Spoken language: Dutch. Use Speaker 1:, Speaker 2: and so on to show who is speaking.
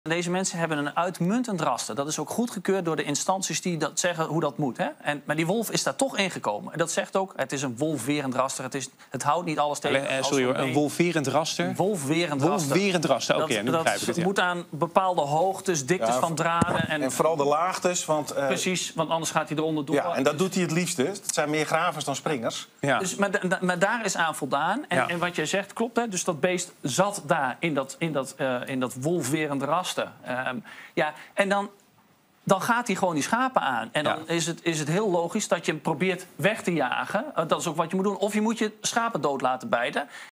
Speaker 1: Deze mensen hebben een uitmuntend raster. Dat is ook goedgekeurd door de instanties die dat zeggen hoe dat moet. Hè? Maar die wolf is daar toch ingekomen. En dat zegt ook, het is een wolfwerend raster. Het houdt niet alles tegen.
Speaker 2: Sorry hoor, een wolfwerend raster?
Speaker 1: Een wolfwerend raster.
Speaker 2: Wolfwerend raster, oké, nu begrijp ik het.
Speaker 1: Dat moet aan bepaalde hoogtes, diktes van draden.
Speaker 3: En vooral de laagtes. Want,
Speaker 1: precies, want anders gaat hij eronder door.
Speaker 3: Ja, en dat doet hij het liefste. Het zijn meer gravers dan springers.
Speaker 2: Ja.
Speaker 1: Dus, maar daar is aan voldaan. En wat jij zegt klopt. Hè? Dus dat beest zat daar in dat wolfwerend raster. En dan gaat hij gewoon die schapen aan. En dan is het heel logisch dat je hem probeert weg te jagen. Dat is ook wat je moet doen. Of je moet je schapen dood laten bijten.